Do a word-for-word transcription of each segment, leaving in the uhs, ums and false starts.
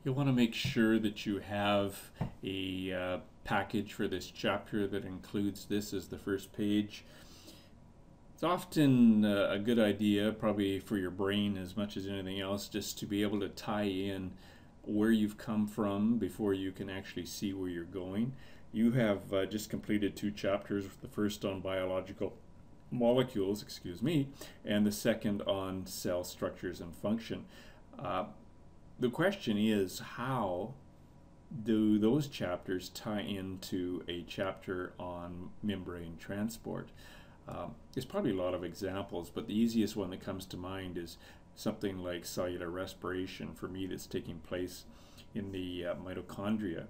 You'll want to make sure that you have a uh, package for this chapter that includes this as the first page. It's often uh, a good idea, probably for your brain as much as anything else, just to be able to tie in where you've come from before you can actually see where you're going. You have uh, just completed two chapters, the first on biological molecules, excuse me, and the second on cell structures and function. Uh, the question is, how do those chapters tie into a chapter on membrane transport? Um, there's probably a lot of examples, but the easiest one that comes to mind is something like cellular respiration, for me, that's taking place in the uh, mitochondria.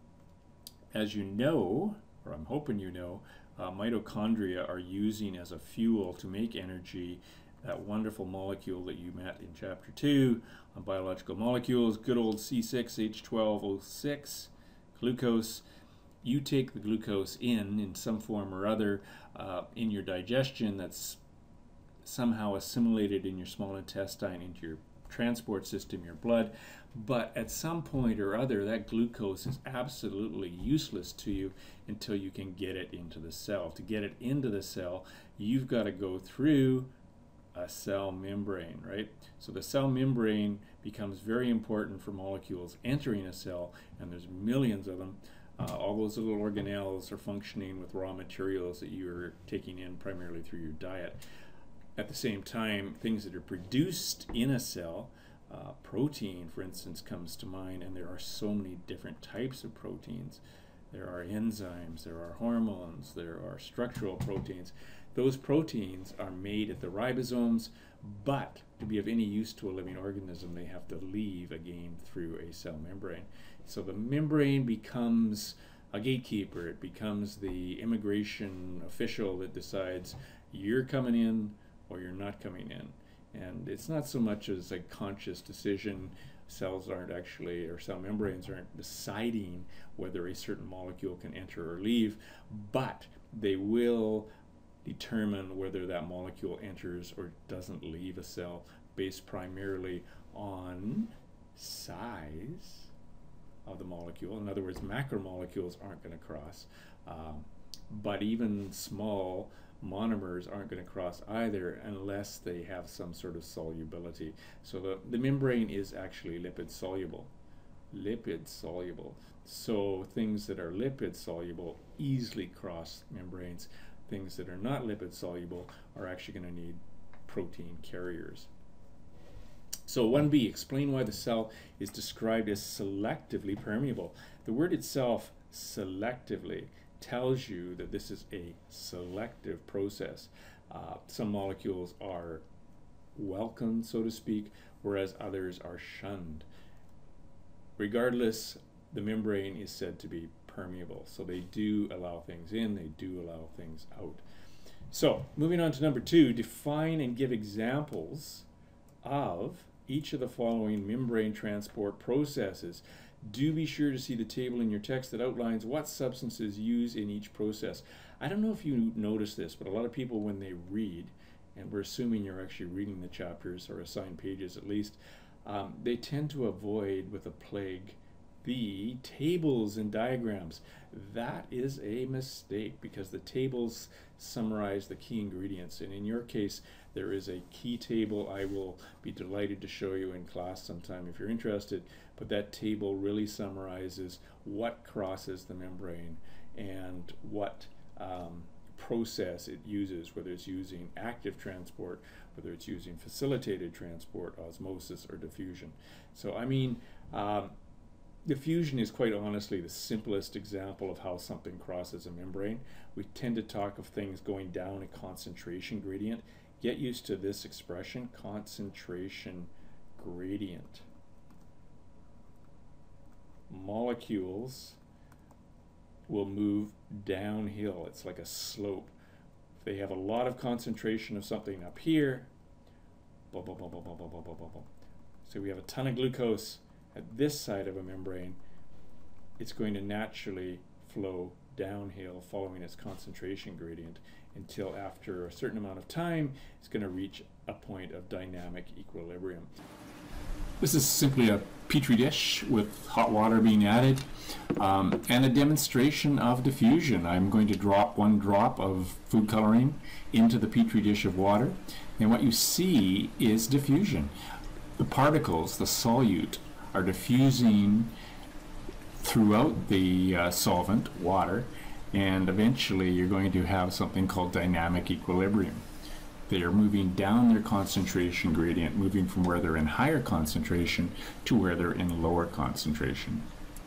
As you know, or I'm hoping you know, uh, mitochondria are using as a fuel to make energy that wonderful molecule that you met in chapter two on biological molecules, good old C six H twelve O six, glucose. You take the glucose in in some form or other uh, in your digestion, that's somehow assimilated in your small intestine into your transport system, your blood, but at some point or other that glucose is absolutely useless to you until you can get it into the cell. To get it into the cell, you've got to go through a cell membrane, right? So the cell membrane becomes very important for molecules entering a cell, and there's millions of them. Uh, all those little organelles are functioning with raw materials that you're taking in primarily through your diet. At the same time, things that are produced in a cell, uh, protein, for instance, comes to mind, and there are so many different types of proteins. There are enzymes, there are hormones, there are structural proteins. Those proteins are made at the ribosomes, but to be of any use to a living organism, they have to leave again through a cell membrane. So the membrane becomes a gatekeeper. It becomes the immigration official that decides you're coming in or you're not coming in. And it's not so much as a conscious decision. Cells aren't actually, or cell membranes aren't deciding whether a certain molecule can enter or leave, but they will determine whether that molecule enters or doesn't leave a cell based primarily on size of the molecule. In other words, macromolecules aren't going to cross, um, but even small monomers aren't going to cross either unless they have some sort of solubility. So the, the membrane is actually lipid soluble. Lipid soluble. So things that are lipid soluble easily cross membranes. Things that are not lipid soluble are actually going to need protein carriers. So one B, explain why the cell is described as selectively permeable. The word itself, selectively, tells you that this is a selective process. Uh, some molecules are welcomed, so to speak, whereas others are shunned. Regardless, the membrane is said to be permeable. So they do allow things in, they do allow things out. So moving on to number two, define and give examples of each of the following membrane transport processes. Do be sure to see the table in your text that outlines what substances use in each process. I don't know if you notice this, but a lot of people, when they read, and we're assuming you're actually reading the chapters or assigned pages at least, um, they tend to avoid with a plague the tables and diagrams. That is a mistake because the tables summarize the key ingredients, and in your case there is a key table I will be delighted to show you in class sometime if you're interested, but that table really summarizes what crosses the membrane and what um, process it uses, whether it's using active transport, whether it's using facilitated transport, osmosis, or diffusion. So I mean, um, diffusion is quite honestly the simplest example of how something crosses a membrane. We tend to talk of things going down a concentration gradient. Get used to this expression, concentration gradient. Molecules will move downhill. It's like a slope. If they have a lot of concentration of something up here, blah, blah, blah, blah, blah, blah, blah, blah, blah. So we have a ton of glucose at this side of a membrane. It's going to naturally flow downhill following its concentration gradient until after a certain amount of time it's going to reach a point of dynamic equilibrium. This is simply a petri dish with hot water being added um, and a demonstration of diffusion. I'm going to drop one drop of food coloring into the petri dish of water, and what you see is diffusion. The particles, the solute, are diffusing throughout the uh, solvent, water, and eventually you're going to have something called dynamic equilibrium. They are moving down their concentration gradient, moving from where they're in higher concentration to where they're in lower concentration.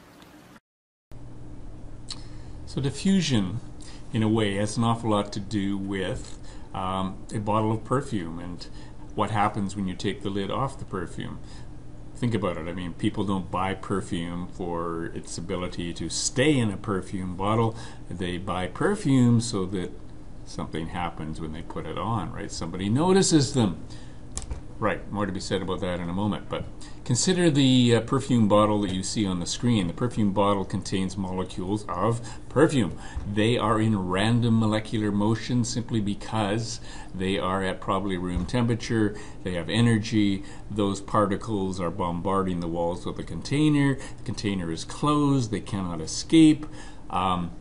So diffusion, in a way, has an awful lot to do with um, a bottle of perfume and what happens when you take the lid off the perfume. Think about it. I mean, people don't buy perfume for its ability to stay in a perfume bottle. They buy perfume so that something happens when they put it on, right? Somebody notices them. Right, more to be said about that in a moment, but consider the uh, perfume bottle that you see on the screen. The perfume bottle contains molecules of perfume. They are in random molecular motion simply because they are at probably room temperature. They have energy. Those particles are bombarding the walls of the container. The container is closed. They cannot escape. Um,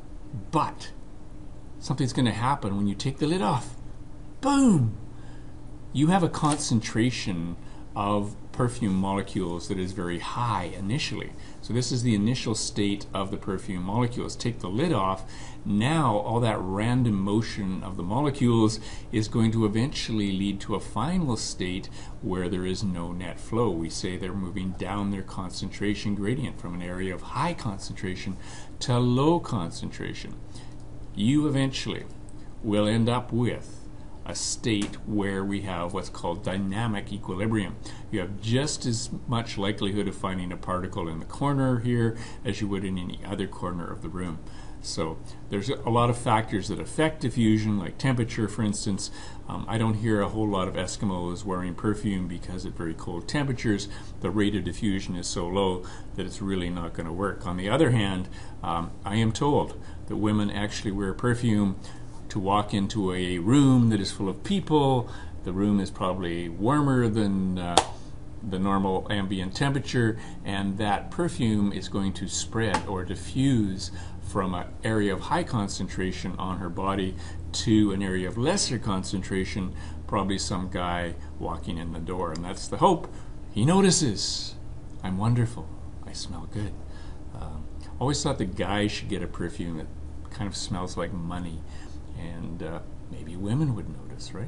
but something's going to happen when you take the lid off. Boom! You have a concentration of perfume molecules that is very high initially. So this is the initial state of the perfume molecules. Take the lid off. Now all that random motion of the molecules is going to eventually lead to a final state where there is no net flow. We say they're moving down their concentration gradient from an area of high concentration to low concentration. You eventually will end up with a state where we have what's called dynamic equilibrium. You have just as much likelihood of finding a particle in the corner here as you would in any other corner of the room. So there's a lot of factors that affect diffusion, like temperature, for instance. Um, I don't hear a whole lot of Eskimos wearing perfume because at very cold temperatures, the rate of diffusion is so low that it's really not going to work. On the other hand, um, I am told that women actually wear perfume to walk into a room that is full of people. The room is probably warmer than uh, the normal ambient temperature, and that perfume is going to spread or diffuse from an area of high concentration on her body to an area of lesser concentration, probably some guy walking in the door. And that's the hope. He notices. I'm wonderful. I smell good. Um, always thought the guy should get a perfume that kind of smells like money. And uh, maybe women would notice, right?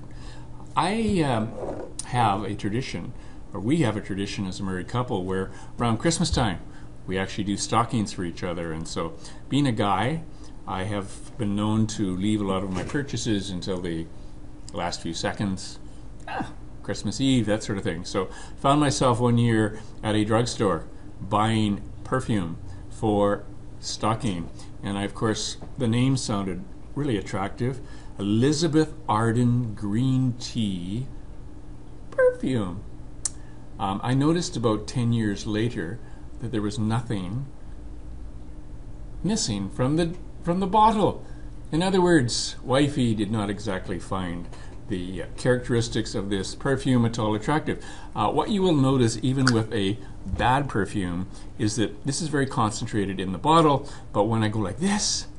I um, have a tradition, or we have a tradition as a married couple, where around Christmas time we actually do stockings for each other. And so, being a guy, I have been known to leave a lot of my purchases until the last few seconds, ah, Christmas Eve, that sort of thing. So, found myself one year at a drugstore buying perfume for stocking, and I, of course, the name sounded really attractive. Elizabeth Arden Green Tea Perfume. Um, I noticed about ten years later that there was nothing missing from the from the bottle. In other words, wifey did not exactly find the characteristics of this perfume at all attractive. Uh, what you will notice, even with a bad perfume, is that this is very concentrated in the bottle, but when I go like this,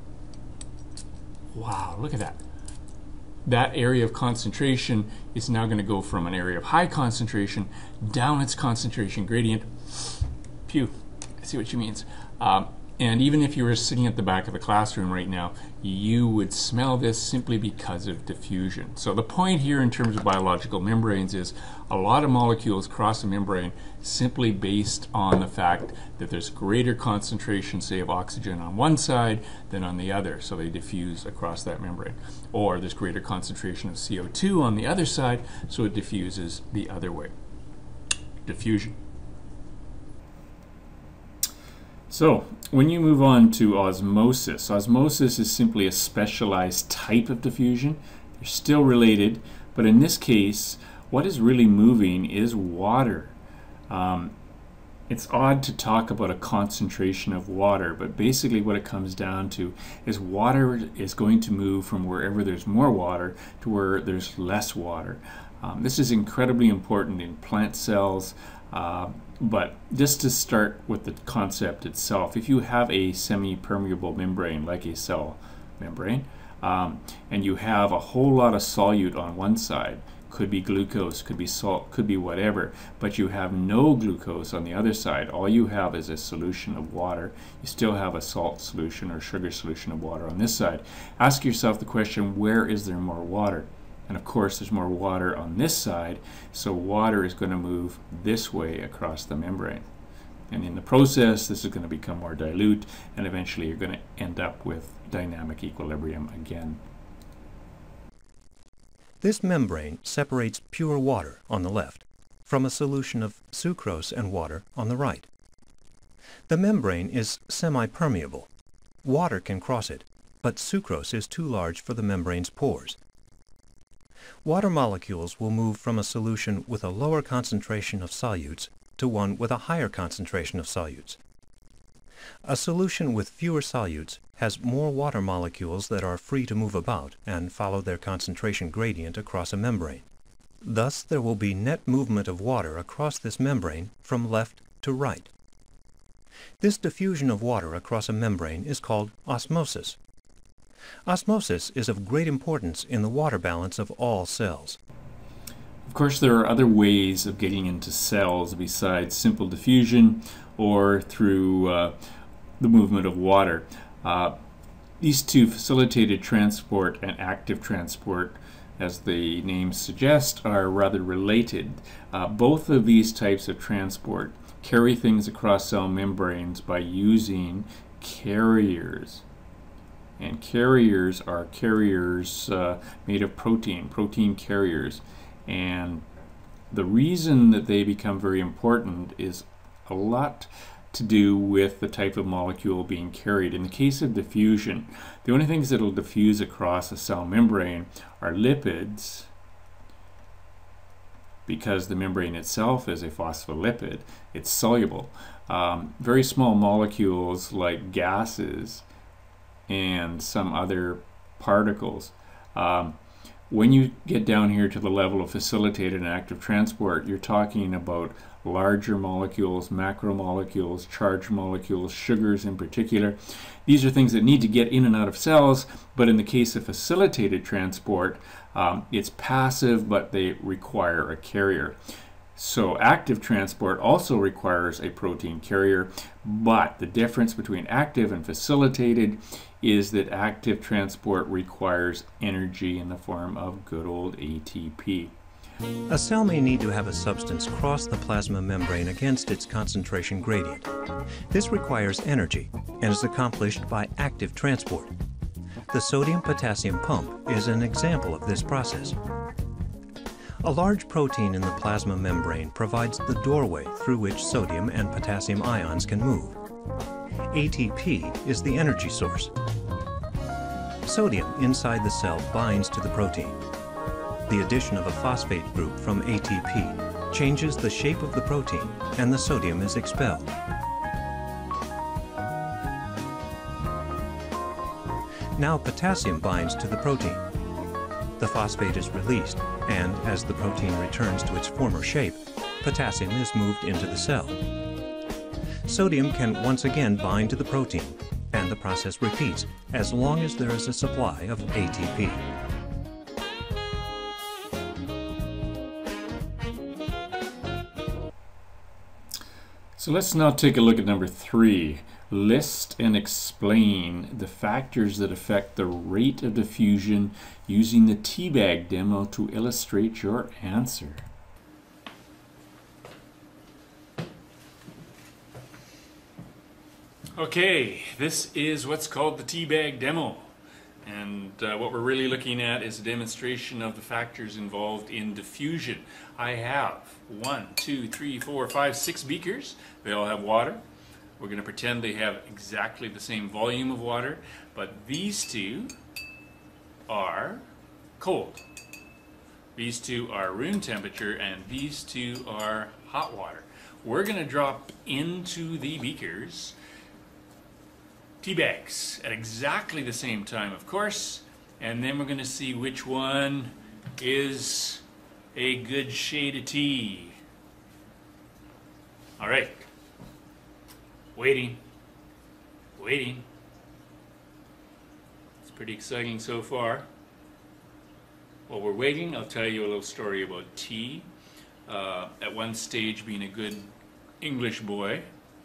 wow, look at that. That area of concentration is now going to go from an area of high concentration down its concentration gradient. Phew, I see what you mean. Um, and even if you were sitting at the back of the classroom right now, you would smell this simply because of diffusion. So the point here in terms of biological membranes is a lot of molecules cross the membrane simply based on the fact that there's greater concentration, say, of oxygen on one side than on the other, so they diffuse across that membrane. Or there's greater concentration of C O two on the other side, so it diffuses the other way. Diffusion. So, when you move on to osmosis, osmosis is simply a specialized type of diffusion. They're still related, but in this case, what is really moving is water. Um, It's odd to talk about a concentration of water, but basically what it comes down to is water is going to move from wherever there's more water to where there's less water. Um, this is incredibly important in plant cells, uh, but just to start with the concept itself, if you have a semi-permeable membrane like a cell membrane, um, and you have a whole lot of solute on one side, could be glucose, could be salt, could be whatever, but you have no glucose on the other side. All you have is a solution of water. You still have a salt solution or sugar solution of water on this side. Ask yourself the question, where is there more water? And of course there's more water on this side, so water is going to move this way across the membrane. And in the process, this is going to become more dilute, and eventually you're going to end up with dynamic equilibrium again. This membrane separates pure water on the left from a solution of sucrose and water on the right. The membrane is semi-permeable. Water can cross it, but sucrose is too large for the membrane's pores. Water molecules will move from a solution with a lower concentration of solutes to one with a higher concentration of solutes. A solution with fewer solutes has more water molecules that are free to move about and follow their concentration gradient across a membrane. Thus, there will be net movement of water across this membrane from left to right. This diffusion of water across a membrane is called osmosis. Osmosis is of great importance in the water balance of all cells. Of course, there are other ways of getting into cells besides simple diffusion or through uh, the movement of water. Uh, these two, facilitated transport and active transport, as the names suggest, are rather related. Uh, both of these types of transport carry things across cell membranes by using carriers. And carriers are carriers uh, made of protein, protein carriers. And the reason that they become very important is a lot to do with the type of molecule being carried. In the case of diffusion, the only things that will diffuse across a cell membrane are lipids, because the membrane itself is a phospholipid. It's soluble. Um, very small molecules like gases and some other particles. Um, when you get down here to the level of facilitated and active transport, you're talking about larger molecules, macromolecules, charged molecules, sugars in particular. These are things that need to get in and out of cells, but in the case of facilitated transport, um, it's passive, but they require a carrier. So active transport also requires a protein carrier, but the difference between active and facilitated is that active transport requires energy in the form of good old A T P. A cell may need to have a substance cross the plasma membrane against its concentration gradient. This requires energy and is accomplished by active transport. The sodium-potassium pump is an example of this process. A large protein in the plasma membrane provides the doorway through which sodium and potassium ions can move. A T P is the energy source. Sodium inside the cell binds to the protein. The addition of a phosphate group from A T P changes the shape of the protein and the sodium is expelled. Now potassium binds to the protein. The phosphate is released, and as the protein returns to its former shape, potassium is moved into the cell. Sodium can once again bind to the protein, and the process repeats as long as there is a supply of A T P. So let's now take a look at number three. List and explain the factors that affect the rate of diffusion using the teabag demo to illustrate your answer. Okay, this is what's called the teabag demo. And uh, what we're really looking at is a demonstration of the factors involved in diffusion. I have one, two, three, four, five, six beakers. They all have water. We're going to pretend they have exactly the same volume of water, but these two are cold. These two are room temperature, and these two are hot water. we're going to drop into the beakers tea bags at exactly the same time, of course, and then we're going to see which one is a good shade of tea. All right. Waiting. Waiting. It's pretty exciting so far. While we're waiting, I'll tell you a little story about tea. Uh, at one stage, being a good English boy,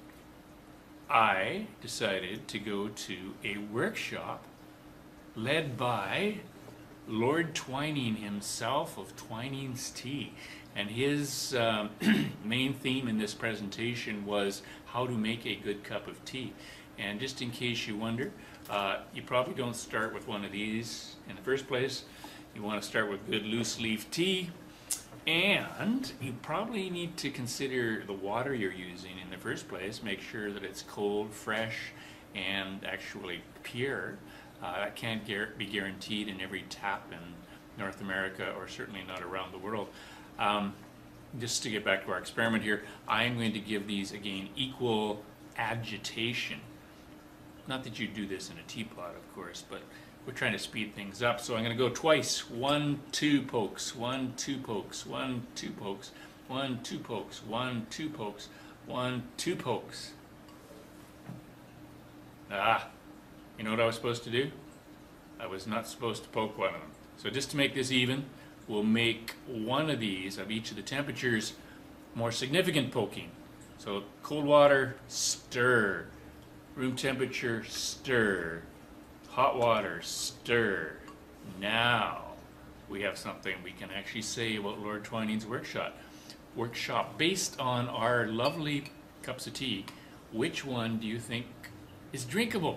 I decided to go to a workshop led by Lord Twining himself of Twining's Tea. And his um, main theme in this presentation was how to make a good cup of tea. And just in case you wonder, uh, you probably don't start with one of these in the first place. You want to start with good loose leaf tea, and you probably need to consider the water you're using in the first place. Make sure that it's cold, fresh, and actually pure. Uh, that can't be guaranteed in every tap in North America, or certainly not around the world. Um, just to get back to our experiment here, I'm going to give these again equal agitation. Not that you do this in a teapot, of course, but we're trying to speed things up. So I'm going to go twice. One, two pokes. One, two pokes. One, two pokes. One, two pokes. One, two pokes. One, two pokes. Ah, you know what I was supposed to do? I was not supposed to poke one of them. So just to make this even, we'll make one of these of each of the temperatures more significant poking. So cold water, stir. Room temperature, stir. Hot water, stir. Now we have something we can actually say about Lord Twining's workshop. Workshop based on our lovely cups of tea. Which one do you think is drinkable?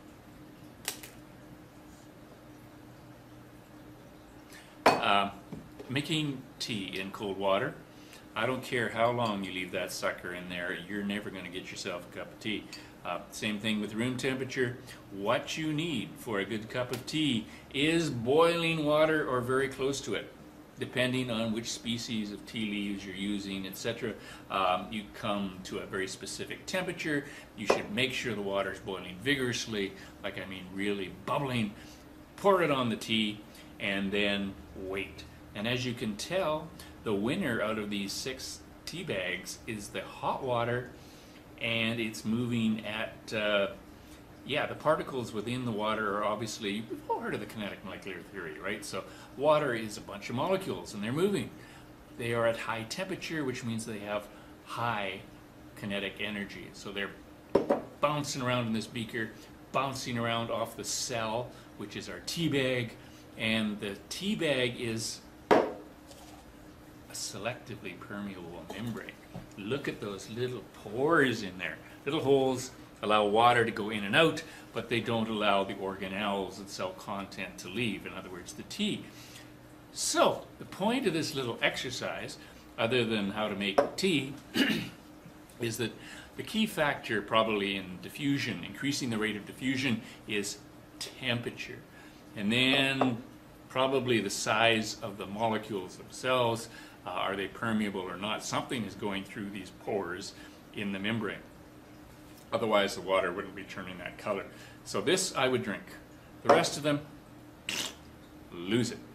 Uh, making tea in cold water. I don't care how long you leave that sucker in there, you're never going to get yourself a cup of tea. Uh, same thing with room temperature. What you need for a good cup of tea is boiling water or very close to it. Depending on which species of tea leaves you're using, et cetera, um, you come to a very specific temperature. You should make sure the water is boiling vigorously, like I mean really bubbling. Pour it on the tea and then wait. And as you can tell, the winner out of these six tea bags is the hot water, and it's moving at, uh, yeah, the particles within the water are obviously, you've all heard of the kinetic molecular theory, right? So water is a bunch of molecules and they're moving. They are at high temperature, which means they have high kinetic energy. So they're bouncing around in this beaker, bouncing around off the cell, which is our tea bag, and the tea bag is a selectively permeable membrane. Look at those little pores in there. Little holes allow water to go in and out, but they don't allow the organelles and cell content to leave, in other words, the tea. So, the point of this little exercise, other than how to make tea, is that the key factor probably in diffusion, increasing the rate of diffusion, is temperature. And then probably the size of the molecules themselves. Uh, are they permeable or not? Something is going through these pores in the membrane. Otherwise the water wouldn't be turning that color. So this I would drink. The rest of them, lose it.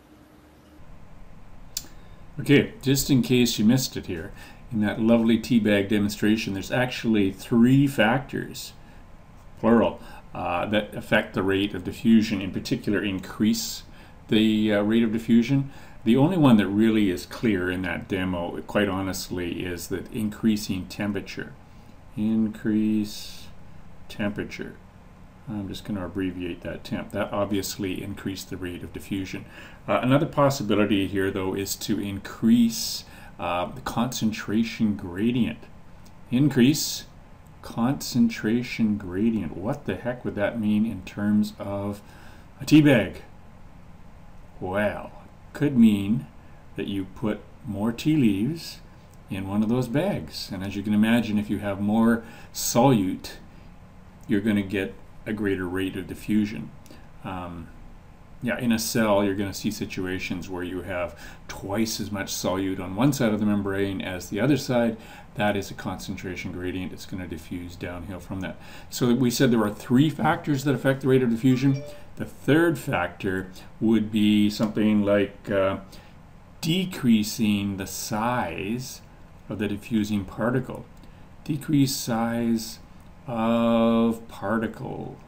Okay, just in case you missed it here, in that lovely tea bag demonstration, there's actually three factors, plural, uh, that affect the rate of diffusion, in particular increase the uh, rate of diffusion. The only one that really is clear in that demo, quite honestly, is that increasing temperature. Increase temperature. I'm just going to abbreviate that temp. That obviously increased the rate of diffusion. Uh, another possibility here, though, is to increase uh, the concentration gradient. Increase concentration gradient. What the heck would that mean in terms of a tea bag? Well, could mean that you put more tea leaves in one of those bags. And as you can imagine, if you have more solute, you're going to get a greater rate of diffusion. Um, Yeah, in a cell, you're going to see situations where you have twice as much solute on one side of the membrane as the other side. That is a concentration gradient. It's going to diffuse downhill from that. So we said there are three factors that affect the rate of diffusion. The third factor would be something like uh, decreasing the size of the diffusing particle. Decrease size of particle.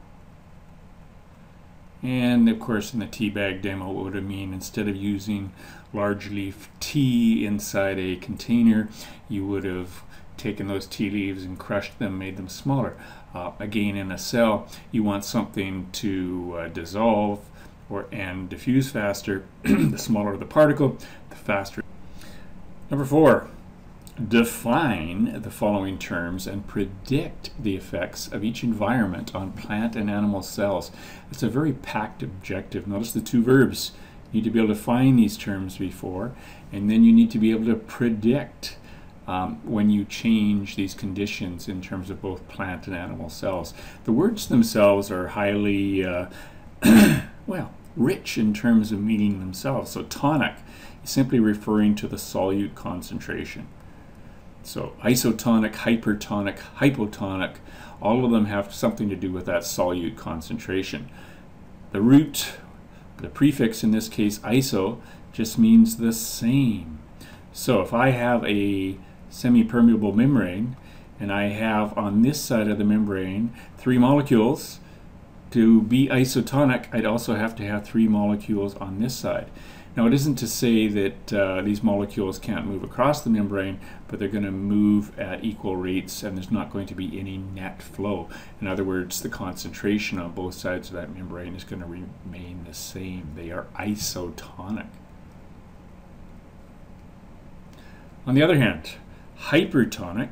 And of course, in the tea bag demo, what would it mean? Instead of using large leaf tea inside a container, you would have taken those tea leaves and crushed them, made them smaller. Uh, again, in a cell, you want something to uh, dissolve or and diffuse faster. The smaller the particle, the faster. Number four, define the following terms and predict the effects of each environment on plant and animal cells. It's a very packed objective. Notice the two verbs. You need to be able to find these terms before, and then you need to be able to predict um, when you change these conditions in terms of both plant and animal cells. The words themselves are highly, uh, well, rich in terms of meaning themselves. So tonic is simply referring to the solute concentration. So isotonic, hypertonic, hypotonic, all of them have something to do with that solute concentration. The root, the prefix in this case, iso, just means the same. So if I have a semi-permeable membrane and I have on this side of the membrane three molecules, to be isotonic, I'd also have to have three molecules on this side. Now, it isn't to say that uh, these molecules can't move across the membrane, but they're going to move at equal rates and there's not going to be any net flow. In other words, the concentration on both sides of that membrane is going to remain the same. They are isotonic. On the other hand, hypertonic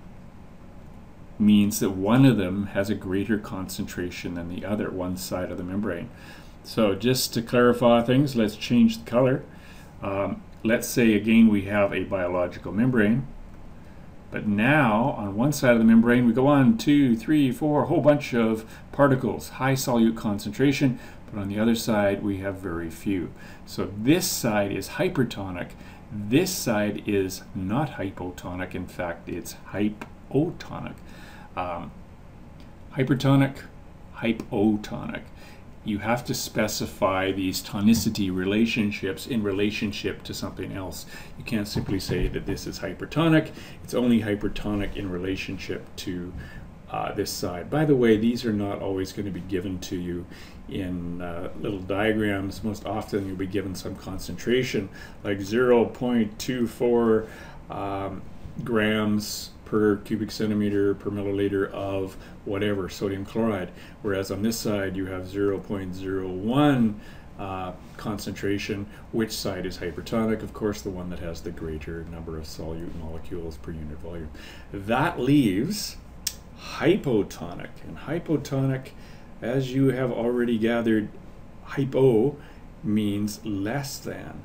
means that one of them has a greater concentration than the other, one side of the membrane. So just to clarify things, let's change the color. Um, let's say again we have a biological membrane, but now on one side of the membrane we go on two, three, four, a whole bunch of particles, high solute concentration, but on the other side we have very few. So this side is hypertonic, this side is not hypotonic, in fact it's hypotonic. Um, hypertonic, hypotonic. You have to specify these tonicity relationships in relationship to something else. You can't simply say that this is hypertonic. It's only hypertonic in relationship to uh, this side. By the way, these are not always going to be given to you in uh, little diagrams. Most often you'll be given some concentration like zero point two four um, grams per cubic centimeter per milliliter of whatever, sodium chloride, whereas on this side you have zero point zero one uh, concentration. Which side is hypertonic? Of course, the one that has the greater number of solute molecules per unit volume. That leaves hypotonic, and hypotonic, as you have already gathered, hypo means less than.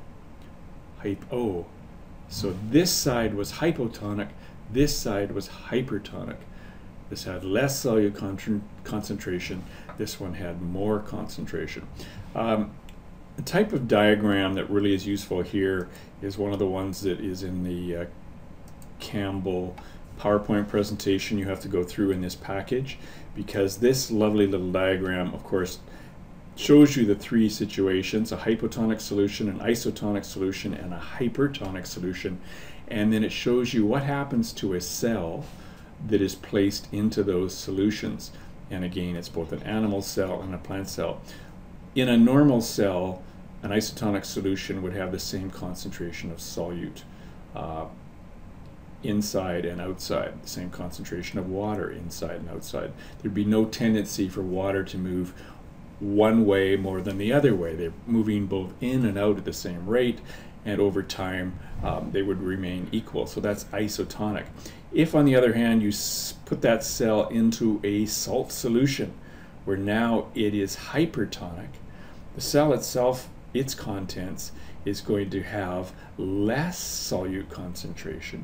Hypo. So this side was hypotonic, this side was hypertonic. This had less solute con concentration. This one had more concentration. Um, the type of diagram that really is useful here is one of the ones that is in the uh, Campbell PowerPoint presentation you have to go through in this package, because this lovely little diagram, of course, shows you the three situations: a hypotonic solution, an isotonic solution, and a hypertonic solution. And then it shows you what happens to a cell that is placed into those solutions. And again, it's both an animal cell and a plant cell. In a normal cell, an isotonic solution would have the same concentration of solute uh, inside and outside, the same concentration of water inside and outside. There'd be no tendency for water to move one way more than the other way. They're moving both in and out at the same rate, and over time um, they would remain equal. So that's isotonic. If, on the other hand, you s put that cell into a salt solution, where now it is hypertonic, the cell itself, its contents, is going to have less solute concentration.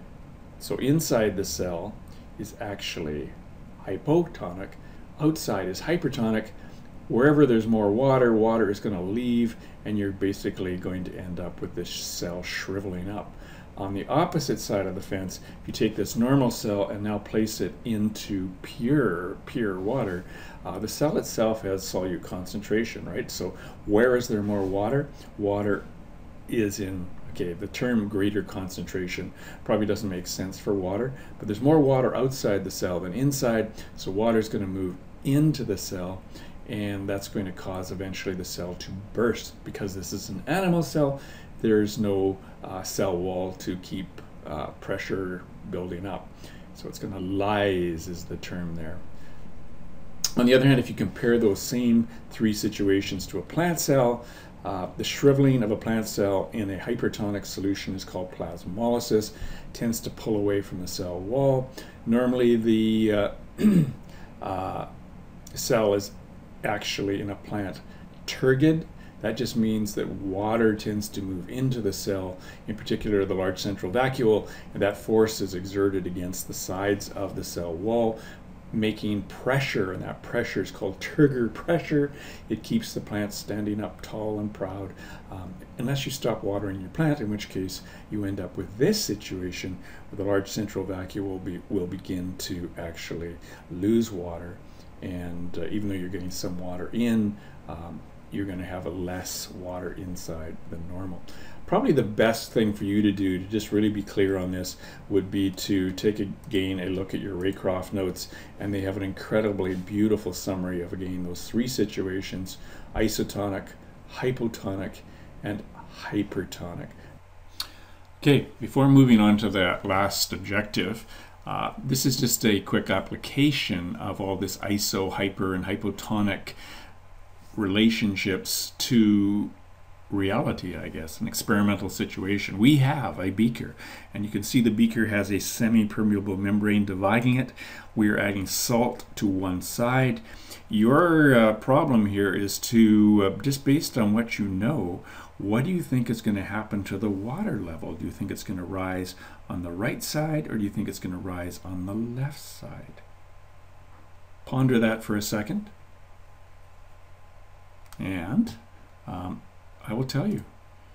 So inside the cell is actually hypotonic, outside is hypertonic, wherever there's more water, water is going to leave, and you're basically going to end up with this cell shriveling up. On the opposite side of the fence, if you take this normal cell and now place it into pure, pure water, uh, the cell itself has solute concentration, right? So where is there more water? Water is in, okay, the term greater concentration probably doesn't make sense for water, but there's more water outside the cell than inside, so water is going to move into the cell, and that's going to cause eventually the cell to burst. Because this is an animal cell, there's no uh, cell wall to keep uh, pressure building up. So it's going to lyse is the term there. On the other hand, if you compare those same three situations to a plant cell, uh, the shriveling of a plant cell in a hypertonic solution is called plasmolysis. Tends to pull away from the cell wall. Normally the uh, uh, cell is actually in a plant turgid. That just means that water tends to move into the cell, in particular the large central vacuole, and that force is exerted against the sides of the cell wall, making pressure, and that pressure is called turgor pressure. It keeps the plant standing up tall and proud, um, unless you stop watering your plant, in which case you end up with this situation where the large central vacuole will, be, will begin to actually lose water, and uh, even though you're getting some water in, um, you're going to have a less water inside than normal. Probably the best thing for you to do to just really be clear on this would be to take again a look at your Raycroft notes, and they have an incredibly beautiful summary of again those three situations: isotonic, hypotonic, and hypertonic. Okay, before moving on to that last objective, uh, this is just a quick application of all this iso, hyper, and hypotonic relationships to reality, I guess, an experimental situation. We have a beaker, and you can see the beaker has a semi-permeable membrane dividing it. We are adding salt to one side. Your uh, problem here is to, uh, just based on what you know, what do you think is going to happen to the water level? Do you think it's going to rise on the right side, or do you think it's going to rise on the left side? Ponder that for a second. And um, I will tell you,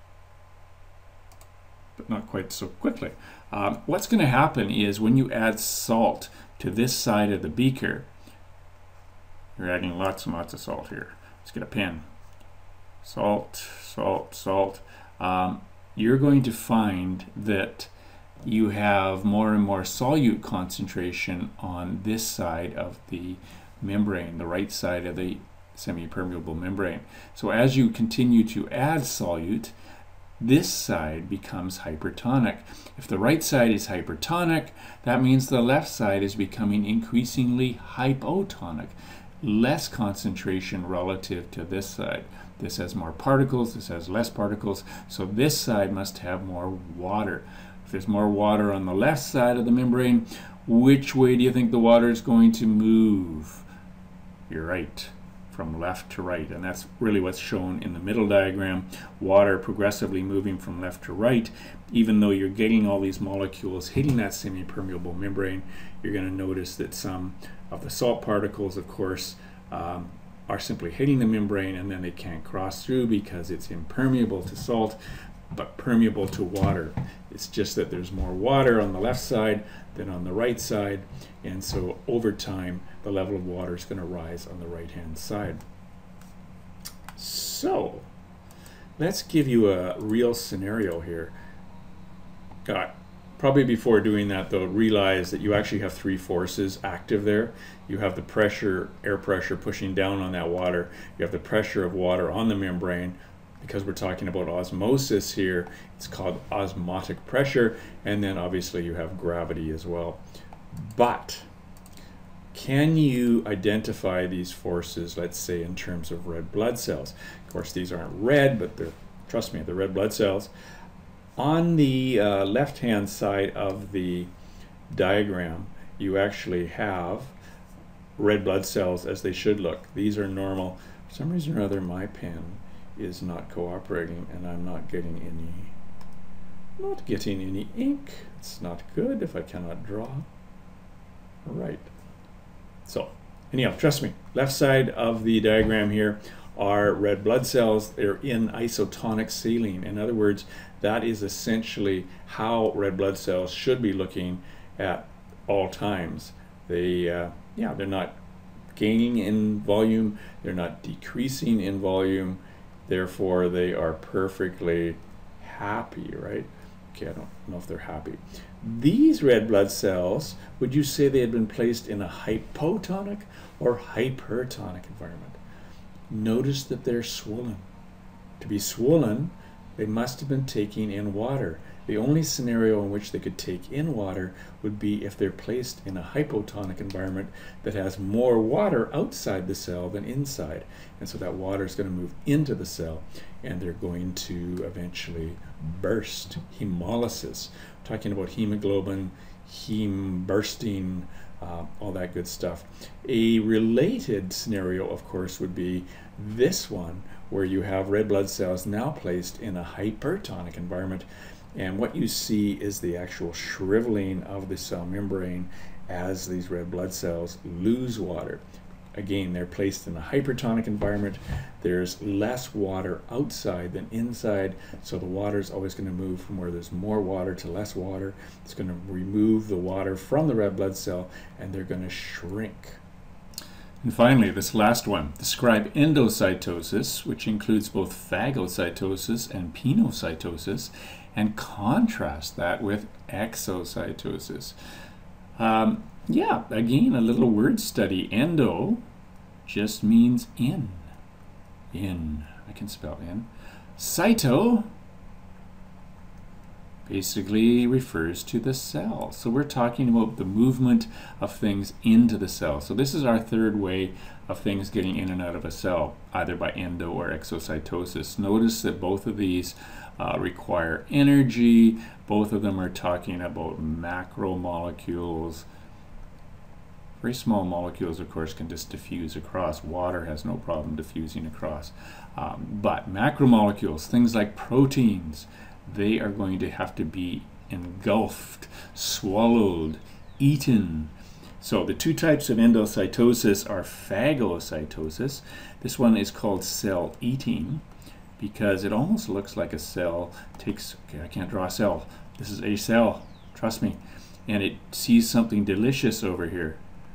but not quite so quickly. Um, what's going to happen is when you add salt to this side of the beaker, you're adding lots and lots of salt here. Let's get a pen. Salt, salt, salt. Um, you're going to find that you have more and more solute concentration on this side of the membrane, the right side of the semi-permeable membrane. So as you continue to add solute, this side becomes hypertonic. If the right side is hypertonic, that means the left side is becoming increasingly hypotonic, less concentration relative to this side. This has more particles, this has less particles, so this side must have more water. If there's more water on the left side of the membrane, which way do you think the water is going to move? You're right, from left to right, and that's really what's shown in the middle diagram. Water progressively moving from left to right. Even though you're getting all these molecules hitting that semi-permeable membrane, you're going to notice that some of the salt particles, of course, um, are simply hitting the membrane, and then they can't cross through because it's impermeable to salt but permeable to water. It's just that there's more water on the left side than on the right side, and so over time the level of water is going to rise on the right hand side. So let's give you a real scenario here. Uh, probably before doing that though, realize that you actually have three forces active there. You have the pressure, air pressure pushing down on that water. You have the pressure of water on the membrane. Because we're talking about osmosis here, it's called osmotic pressure, and then obviously you have gravity as well. But can you identify these forces, let's say in terms of red blood cells? Of course, these aren't red, but they're, trust me, they're red blood cells. On the uh, left-hand side of the diagram, you actually have red blood cells as they should look. These are normal. For some reason or other, my pen is not cooperating, and I'm not getting any not getting any ink. It's not good if I cannot draw. All right, so Anyhow, trust me, left side of the diagram here are red blood cells. They're in isotonic saline. In other words, that is essentially how red blood cells should be looking at all times. They, uh, yeah, they're not gaining in volume, they're not decreasing in volume, therefore they are perfectly happy, right? Okay, I don't know if they're happy. These red blood cells, would you say they had been placed in a hypotonic or hypertonic environment? Notice that they're swollen. To be swollen, they must have been taking in water. The only scenario in which they could take in water would be if they're placed in a hypotonic environment that has more water outside the cell than inside. And so that water is going to move into the cell and they're going to eventually burst. Hemolysis. We're talking about hemoglobin, heme bursting, uh, all that good stuff. A related scenario, of course, would be this one, where you have red blood cells now placed in a hypertonic environment. And what you see is the actual shriveling of the cell membrane as these red blood cells lose water. Again, they're placed in a hypertonic environment. There's less water outside than inside, so the water is always going to move from where there's more water to less water. It's going to remove the water from the red blood cell, and they're going to shrink. And finally, this last one, describe endocytosis, which includes both phagocytosis and pinocytosis, and contrast that with exocytosis. Um, yeah, again, a little word study. Endo just means in. In. I can spell in. Cyto basically refers to the cell. So we're talking about the movement of things into the cell. So this is our third way of things getting in and out of a cell, either by endo or exocytosis. Notice that both of these uh, require energy. Both of them are talking about macromolecules. Very small molecules, of course, can just diffuse across. Water has no problem diffusing across. Um, but macromolecules, things like proteins, they are going to have to be engulfed, swallowed, eaten. So the two types of endocytosis are phagocytosis. This one is called cell eating because it almost looks like a cell takes, okay, I can't draw a cell. This is a cell, trust me. And it sees something delicious over here.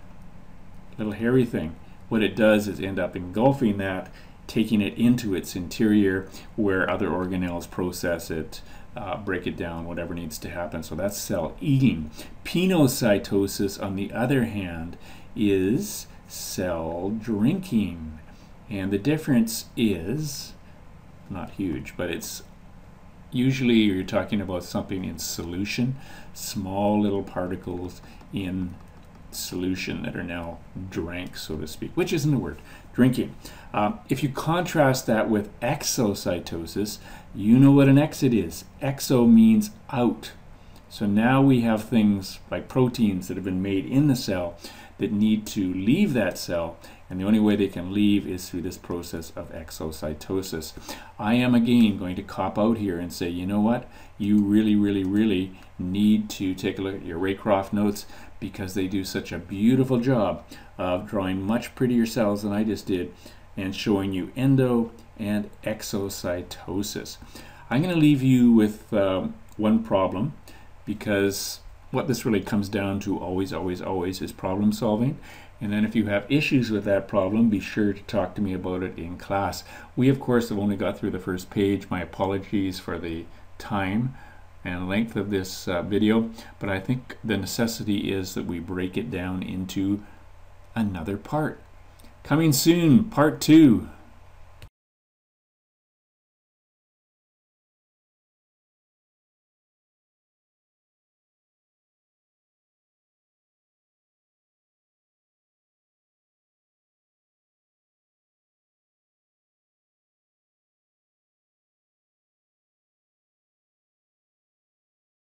Little hairy thing. What it does is end up engulfing that, taking it into its interior where other organelles process it, uh, break it down, whatever needs to happen. So that's cell eating. Pinocytosis, on the other hand, is cell drinking. And the difference is not huge, but it's usually you're talking about something in solution, small little particles in solution that are now drank, so to speak, which isn't a word, drinking. Um, if you contrast that with exocytosis, you know what an exit is. Exo means out. So now we have things like proteins that have been made in the cell that need to leave that cell, and the only way they can leave is through this process of exocytosis. I am again going to cop out here and say, you know what? You really, really, really need to take a look at your Raycroft notes because they do such a beautiful job of drawing much prettier cells than I just did and showing you endo and exocytosis. I'm going to leave you with um, one problem, because what this really comes down to always, always, always is problem solving. And then if you have issues with that problem, be sure to talk to me about it in class. We, of course, have only got through the first page. My apologies for the time and length of this uh, video, but I think the necessity is that we break it down into another part. Coming soon, part two.